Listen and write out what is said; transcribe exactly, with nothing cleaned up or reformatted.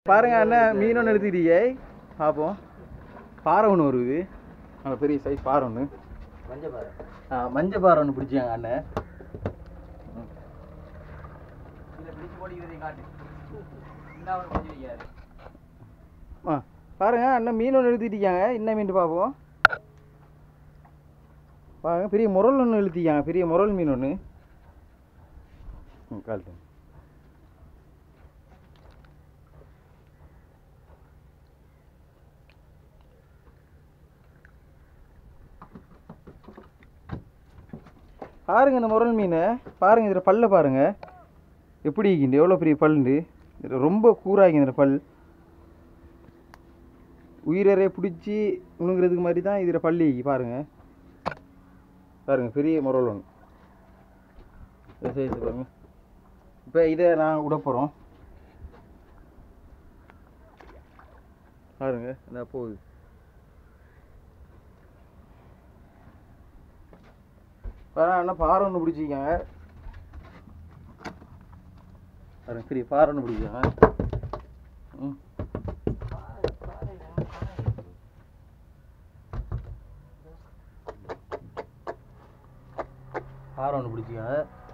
பாருங்க அண்ணன் மீன் ஒன்று எடுத்துக்கிட்டீங்க பார்ப்போம். பாறை ஒன்று வருது, அங்கே பெரிய சைஸ் பாறை ஒன்று, மஞ்சள் பாறை. ஆ மஞ்சள் பாறை ஒன்று பிடிச்சாங்க அண்ணன். ஆ பாருங்க அண்ணன் மீன் ஒன்று எழுத்திட்டாங்க. என்ன மீன் பார்ப்போம். பாருங்க பெரிய முரல் ஒன்று எழுத்திக்காங்க, பெரிய முரல் மீன் ஒன்று. ம் கால் பாருங்க இந்த முரல் மீனை பாருங்க. இதில் பல்ல பாருங்க எப்படி இருக்கின்ற, எவ்வளோ பெரிய பல்லுண்டு. இதில் ரொம்ப கூறாகி இந்த பல் உயிரறைய பிடிச்சி உணுங்கிறதுக்கு மாதிரி தான் இதில் பள்ளி பாருங்க. பாருங்க பெரிய முரல் ஒன்று சைஸ் பாருங்க. இப்போ இதை நான் விட போகிறோம். பாருங்க இந்த போகுது. பாருங்க அண்ணா பாறை ஒன்று பிடிச்சிக்காங்க. பாருங்க பெரிய பாறை ஒன்று பிடிக்காங்க. ம் பாறை ஒன்று பிடிச்சிக்காங்க.